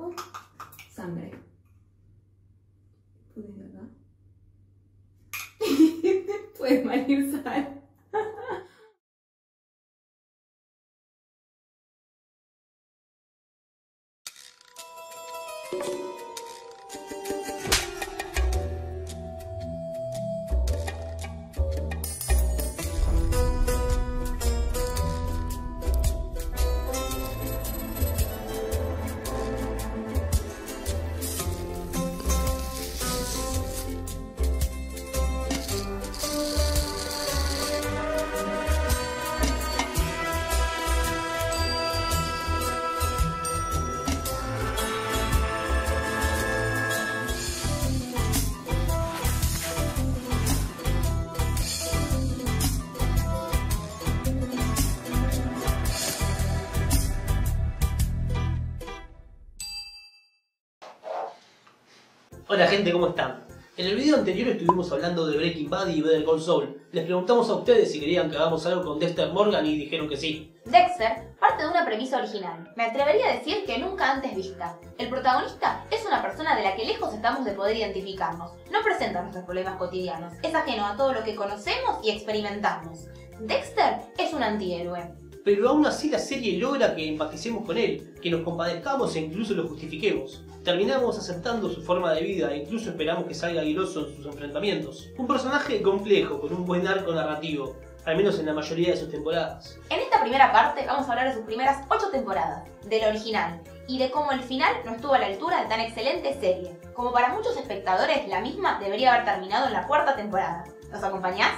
abajo, sangre. Puedes acá. Puedes malir sal. Hola gente, ¿cómo están? En el video anterior estuvimos hablando de Breaking Bad y Better Call Saul. Les preguntamos a ustedes si querían que hagamos algo con Dexter Morgan y dijeron que sí. Dexter parte de una premisa original, me atrevería a decir que nunca antes vista. El protagonista es una persona de la que lejos estamos de poder identificarnos. No presenta nuestros problemas cotidianos, es ajeno a todo lo que conocemos y experimentamos. Dexter es un antihéroe. Pero aún así la serie logra que empaticemos con él, que nos compadezcamos e incluso lo justifiquemos. Terminamos aceptando su forma de vida e incluso esperamos que salga airoso en sus enfrentamientos. Un personaje complejo, con un buen arco narrativo, al menos en la mayoría de sus temporadas. En esta primera parte vamos a hablar de sus primeras 8 temporadas, del original, y de cómo el final no estuvo a la altura de tan excelente serie. Como para muchos espectadores, la misma debería haber terminado en la 4ª temporada. ¿Nos acompañás?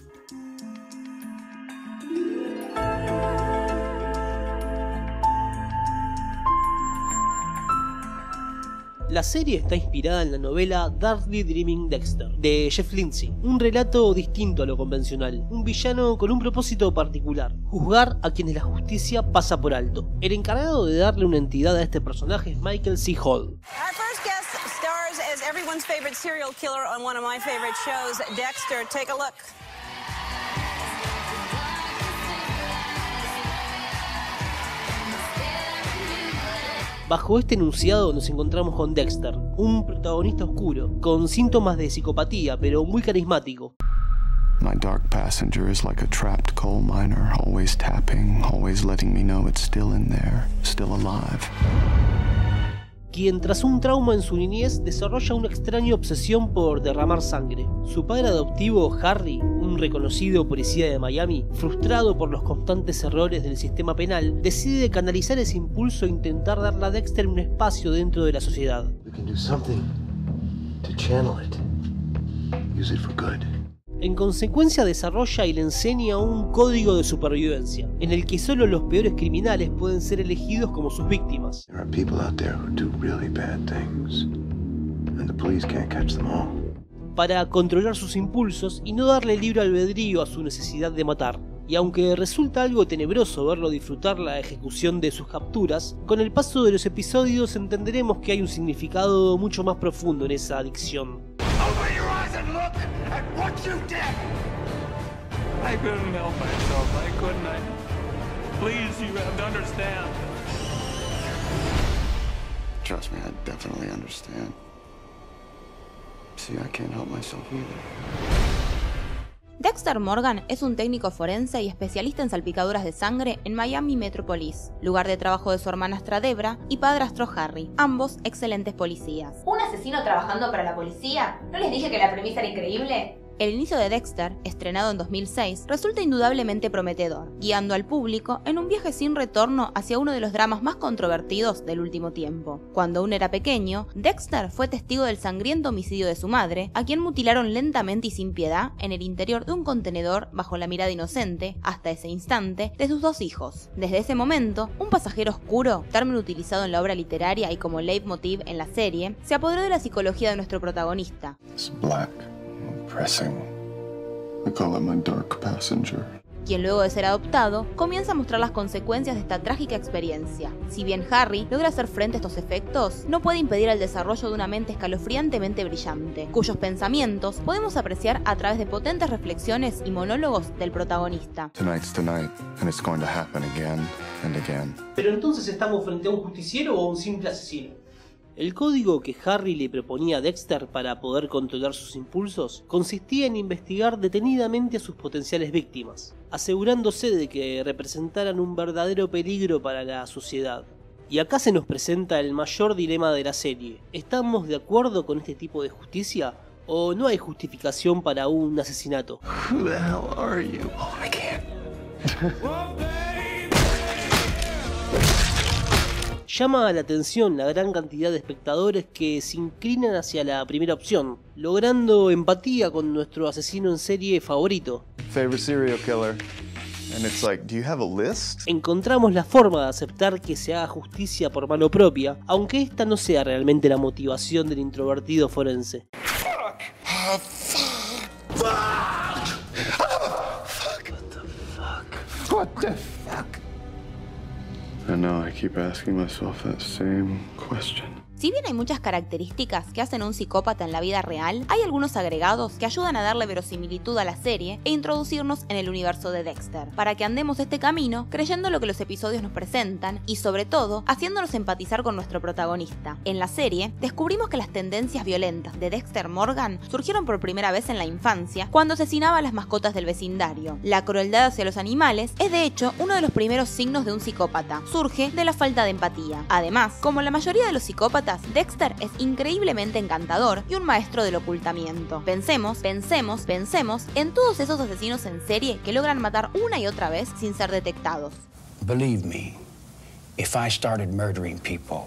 La serie está inspirada en la novela Darkly Dreaming Dexter, de Jeff Lindsay. Un relato distinto a lo convencional, un villano con un propósito particular: juzgar a quienes la justicia pasa por alto. El encargado de darle una entidad a este personaje es Michael C. Hall. Our first guest stars as everyone's favorite serial killer on one of my favorite shows, Dexter. Take a look. Bajo este enunciado nos encontramos con Dexter, un protagonista oscuro, con síntomas de psicopatía, pero muy carismático. My dark passenger is like a trapped coal miner, always tapping, always letting me know it's still in there, still alive. Quien tras un trauma en su niñez desarrolla una extraña obsesión por derramar sangre. Su padre adoptivo, Harry, un reconocido policía de Miami, frustrado por los constantes errores del sistema penal, decide canalizar ese impulso e intentar darle a Dexter un espacio dentro de la sociedad. We can do something to channel it. Use it for good. En consecuencia desarrolla y le enseña un código de supervivencia, en el que solo los peores criminales pueden ser elegidos como sus víctimas. There are people out there who do really bad things, and the police can't catch them all. Para controlar sus impulsos y no darle libre albedrío a su necesidad de matar. Y aunque resulta algo tenebroso verlo disfrutar la ejecución de sus capturas, con el paso de los episodios entenderemos que hay un significado mucho más profundo en esa adicción. Open your eyes and look at what you did! I couldn't help myself, I couldn't. Please, you have to understand. Trust me, I definitely understand. See, I can't help myself either. Dexter Morgan es un técnico forense y especialista en salpicaduras de sangre en Miami Metropolis, lugar de trabajo de su hermanastra Debra y padrastro Harry, ambos excelentes policías. ¿Un asesino trabajando para la policía? ¿No les dije que la premisa era increíble? El inicio de Dexter, estrenado en 2006, resulta indudablemente prometedor, guiando al público en un viaje sin retorno hacia uno de los dramas más controvertidos del último tiempo. Cuando aún era pequeño, Dexter fue testigo del sangriento homicidio de su madre, a quien mutilaron lentamente y sin piedad en el interior de un contenedor bajo la mirada inocente, hasta ese instante, de sus 2 hijos. Desde ese momento, un pasajero oscuro, término utilizado en la obra literaria y como leitmotiv en la serie, se apoderó de la psicología de nuestro protagonista. It's black, pressing. I call it my dark passenger. Quien luego de ser adoptado, comienza a mostrar las consecuencias de esta trágica experiencia. Si bien Harry logra hacer frente a estos efectos, no puede impedir el desarrollo de una mente escalofriantemente brillante, cuyos pensamientos podemos apreciar a través de potentes reflexiones y monólogos del protagonista. Tonight's tonight, and it's going to happen again and again. Pero entonces estamos frente a un justiciero o a un simple asesino. El código que Harry le proponía a Dexter para poder controlar sus impulsos consistía en investigar detenidamente a sus potenciales víctimas, asegurándose de que representaran un verdadero peligro para la sociedad. Y acá se nos presenta el mayor dilema de la serie. ¿Estamos de acuerdo con este tipo de justicia? ¿O no hay justificación para un asesinato? Who the hell are you? Oh, I can't. Llama la atención la gran cantidad de espectadores que se inclinan hacia la primera opción, logrando empatía con nuestro asesino en serie favorito. Favorite serial killer. And it's like, do you have a list? Encontramos la forma de aceptar que se haga justicia por mano propia, aunque esta no sea realmente la motivación del introvertido forense. What the fuck? I know, I keep asking myself that same question. Si bien hay muchas características que hacen a un psicópata en la vida real, hay algunos agregados que ayudan a darle verosimilitud a la serie e introducirnos en el universo de Dexter, para que andemos este camino creyendo lo que los episodios nos presentan y sobre todo haciéndonos empatizar con nuestro protagonista. En la serie, descubrimos que las tendencias violentas de Dexter Morgan surgieron por primera vez en la infancia, cuando asesinaba a las mascotas del vecindario. La crueldad hacia los animales es de hecho uno de los primeros signos de un psicópata, surge de la falta de empatía. Además, como la mayoría de los psicópatas, Dexter es increíblemente encantador y un maestro del ocultamiento. Pensemos en todos esos asesinos en serie que logran matar una y otra vez sin ser detectados. Believe me, if I started murdering people,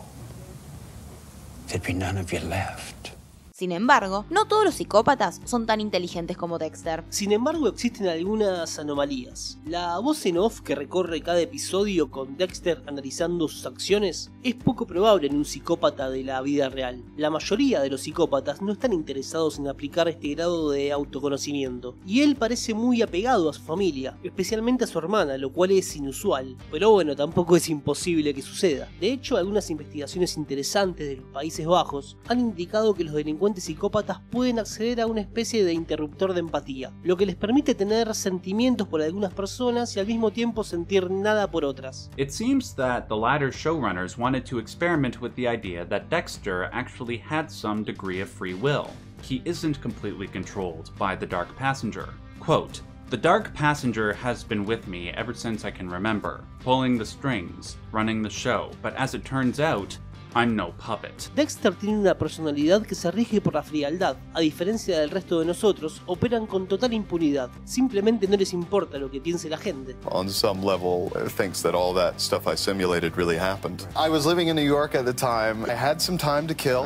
there'd be none of you left. Sin embargo, no todos los psicópatas son tan inteligentes como Dexter. Sin embargo, existen algunas anomalías. La voz en off que recorre cada episodio con Dexter analizando sus acciones es poco probable en un psicópata de la vida real. La mayoría de los psicópatas no están interesados en aplicar este grado de autoconocimiento, y él parece muy apegado a su familia, especialmente a su hermana, lo cual es inusual. Pero bueno, tampoco es imposible que suceda. De hecho, algunas investigaciones interesantes de los Países Bajos han indicado que los delincuentes psicópatas pueden acceder a una especie de interruptor de empatía, lo que les permite tener sentimientos por algunas personas y al mismo tiempo sentir nada por otras. It seems that the latter showrunners wanted to experiment with the idea that Dexter actually had some degree of free will. He isn't completely controlled by the Dark Passenger. Quote, "The Dark Passenger has been with me ever since I can remember, pulling the strings, running the show, but as it turns out, I'm no puppet." Dexter tiene una personalidad que se rige por la frialdad. A diferencia del resto de nosotros, operan con total impunidad. Simplemente no les importa lo que piense la gente. On some level, thinks that all that stuff I simulated really happened. I was living in New York at the time. I had some time to kill.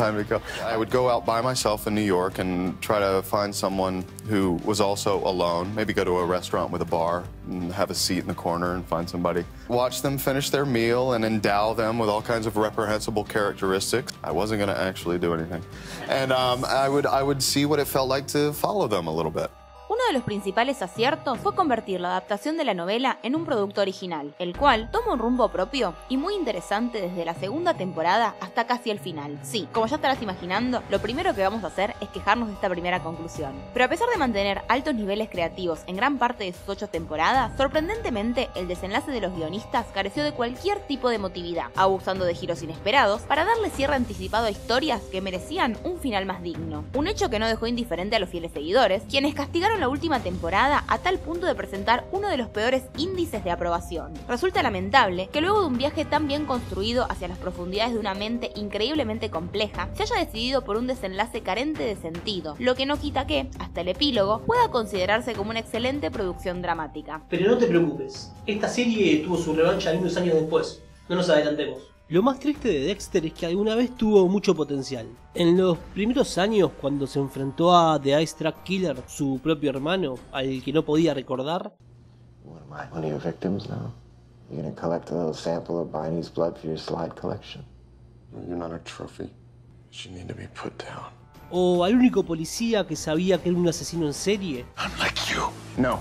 I would go out by myself in New York and try to find someone who was also alone. Maybe go to a restaurant with a bar and have a seat in the corner and find somebody. Watch them finish their meal and endow them with all kinds of reprehensible characteristics. I wasn't going to actually do anything. And I would see what it felt like to follow them a little bit. Uno de los principales aciertos fue convertir la adaptación de la novela en un producto original, el cual toma un rumbo propio y muy interesante desde la segunda temporada hasta casi el final. Sí, como ya estarás imaginando, lo primero que vamos a hacer es quejarnos de esta primera conclusión. Pero a pesar de mantener altos niveles creativos en gran parte de sus 8 temporadas, sorprendentemente el desenlace de los guionistas careció de cualquier tipo de emotividad, abusando de giros inesperados para darle cierre anticipado a historias que merecían un final más digno. Un hecho que no dejó indiferente a los fieles seguidores, quienes castigaron la última temporada a tal punto de presentar uno de los peores índices de aprobación. Resulta lamentable que luego de un viaje tan bien construido hacia las profundidades de una mente increíblemente compleja, se haya decidido por un desenlace carente de sentido, lo que no quita que, hasta el epílogo, pueda considerarse como una excelente producción dramática. Pero no te preocupes, esta serie tuvo su revancha algunos años después, no nos adelantemos. Lo más triste de Dexter es que alguna vez tuvo mucho potencial. En los primeros años, cuando se enfrentó a The Ice Track Killer, su propio hermano, al que no podía recordar. What am I? One of your victims now? You're gonna collect a little sample of Barney's blood for your slide collection? You're not a trophy. You need to be put down. O al único policía que sabía que era un asesino en serie. I'm like you. No.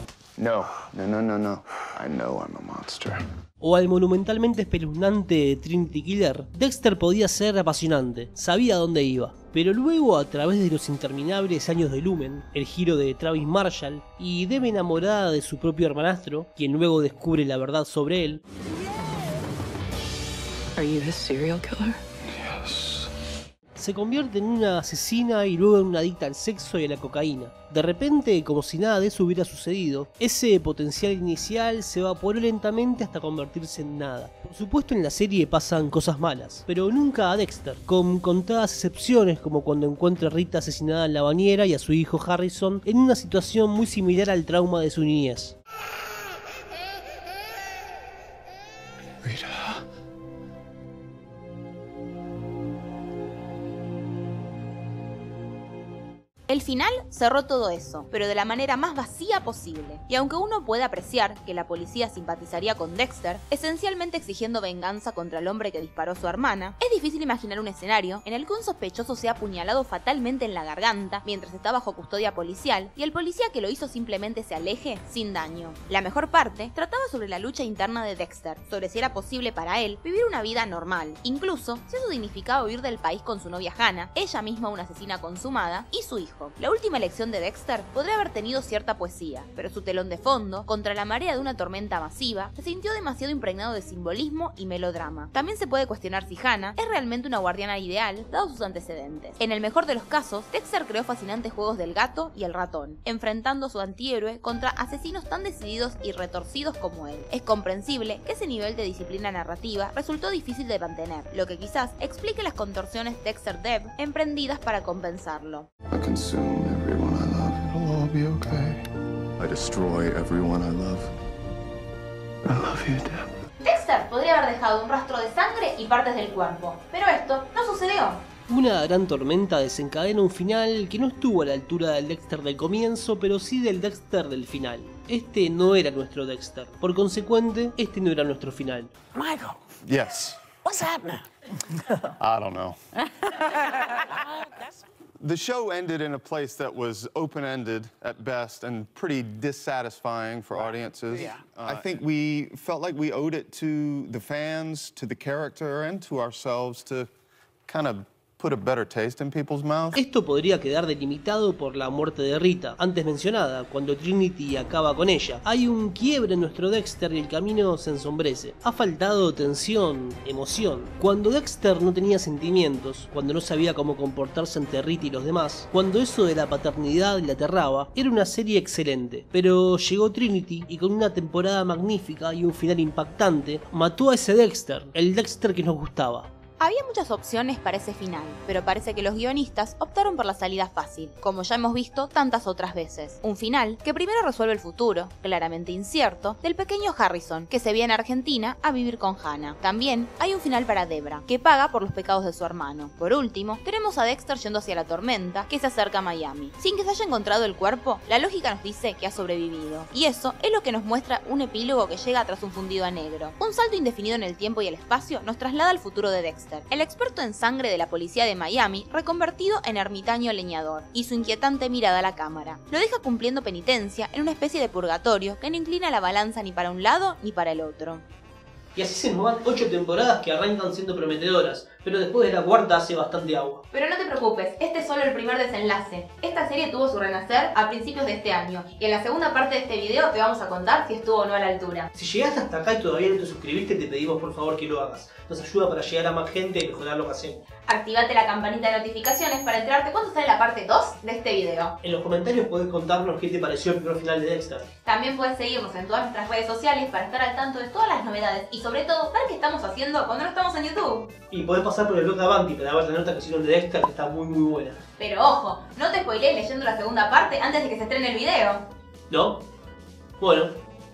I know I'm a monster. O al monumentalmente espeluznante Trinity Killer. Dexter podía ser apasionante, sabía a dónde iba. Pero luego, a través de los interminables años de Lumen, el giro de Travis Marshall y Deb enamorada de su propio hermanastro, quien luego descubre la verdad sobre él. Are you a serial killer? Yes. se convierte en una asesina y luego en una adicta al sexo y a la cocaína. De repente, como si nada de eso hubiera sucedido, ese potencial inicial se evaporó lentamente hasta convertirse en nada. Por supuesto, en la serie pasan cosas malas, pero nunca a Dexter, con contadas excepciones como cuando encuentra a Rita asesinada en la bañera y a su hijo Harrison en una situación muy similar al trauma de su niñez. Rita. El final cerró todo eso, pero de la manera más vacía posible. Y aunque uno puede apreciar que la policía simpatizaría con Dexter, esencialmente exigiendo venganza contra el hombre que disparó a su hermana, es difícil imaginar un escenario en el que un sospechoso sea apuñalado fatalmente en la garganta mientras está bajo custodia policial y el policía que lo hizo simplemente se aleje sin daño. La mejor parte trataba sobre la lucha interna de Dexter, sobre si era posible para él vivir una vida normal, incluso si eso significaba huir del país con su novia Hannah, ella misma una asesina consumada, y su hijo. La última elección de Dexter podría haber tenido cierta poesía, pero su telón de fondo, contra la marea de una tormenta masiva, se sintió demasiado impregnado de simbolismo y melodrama. También se puede cuestionar si Hannah es realmente una guardiana ideal, dados sus antecedentes. En el mejor de los casos, Dexter creó fascinantes juegos del gato y el ratón, enfrentando a su antihéroe contra asesinos tan decididos y retorcidos como él. Es comprensible que ese nivel de disciplina narrativa resultó difícil de mantener, lo que quizás explique las contorsiones Dexter-Deb emprendidas para compensarlo. I consume everyone I love. It'll all be okay. I destroy everyone I love. I love you, Deb. Dexter podría haber dejado un rastro de sangre y partes del cuerpo, pero esto no sucedió. Una gran tormenta desencadena un final que no estuvo a la altura del Dexter del comienzo, pero sí del Dexter del final. Este no era nuestro Dexter, por consecuente, este no era nuestro final. Michael, Yes. what's happening? I don't know. The show ended in a place that was open-ended at best and pretty dissatisfying for audiences. Yeah. I think we felt like we owed it to the fans, to the character, and to ourselves to kind of put a better taste in people's mouths. Esto podría quedar delimitado por la muerte de Rita, antes mencionada, cuando Trinity acaba con ella. Hay un quiebre en nuestro Dexter y el camino se ensombrece. Ha faltado tensión, emoción. Cuando Dexter no tenía sentimientos, cuando no sabía cómo comportarse ante Rita y los demás, cuando eso de la paternidad le aterraba, era una serie excelente. Pero llegó Trinity y con una temporada magnífica y un final impactante, mató a ese Dexter, el Dexter que nos gustaba. Había muchas opciones para ese final, pero parece que los guionistas optaron por la salida fácil, como ya hemos visto tantas otras veces. Un final que primero resuelve el futuro, claramente incierto, del pequeño Harrison, que se viene a Argentina a vivir con Hannah. También hay un final para Debra, que paga por los pecados de su hermano. Por último, tenemos a Dexter yendo hacia la tormenta, que se acerca a Miami. Sin que se haya encontrado el cuerpo, la lógica nos dice que ha sobrevivido. Y eso es lo que nos muestra un epílogo que llega tras un fundido a negro. Un salto indefinido en el tiempo y el espacio nos traslada al futuro de Dexter, el experto en sangre de la policía de Miami, reconvertido en ermitaño leñador, y su inquietante mirada a la cámara. Lo deja cumpliendo penitencia en una especie de purgatorio que no inclina la balanza ni para un lado ni para el otro. Y así se nos van 8 temporadas que arrancan siendo prometedoras, pero después de la cuarta hace bastante agua. Pero no te preocupes, este es solo el primer desenlace. Esta serie tuvo su renacer a principios de este año, y en la segunda parte de este video te vamos a contar si estuvo o no a la altura. Si llegaste hasta acá y todavía no te suscribiste, te pedimos por favor que lo hagas. Nos ayuda para llegar a más gente y mejorar lo que hacemos. Activate la campanita de notificaciones para enterarte cuándo sale la parte 2 de este video. En los comentarios podés contarnos qué te pareció el primer final de Dexter. También puedes seguirnos en todas nuestras redes sociales para estar al tanto de todas las novedades y sobre todo ver qué estamos haciendo cuando no estamos en YouTube. Y podés pasar por el blog de Avanti para ver la nota que hicieron de Dexter, que está muy buena. Pero ojo, no te spoilees leyendo la segunda parte antes de que se estrene el video. ¿No? Bueno,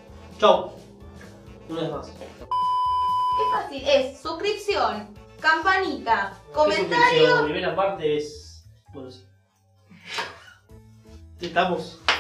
chau. Una vez más. Qué fácil es: suscripción, campanita, comentario. La primera parte es... Bueno, sí. Estamos...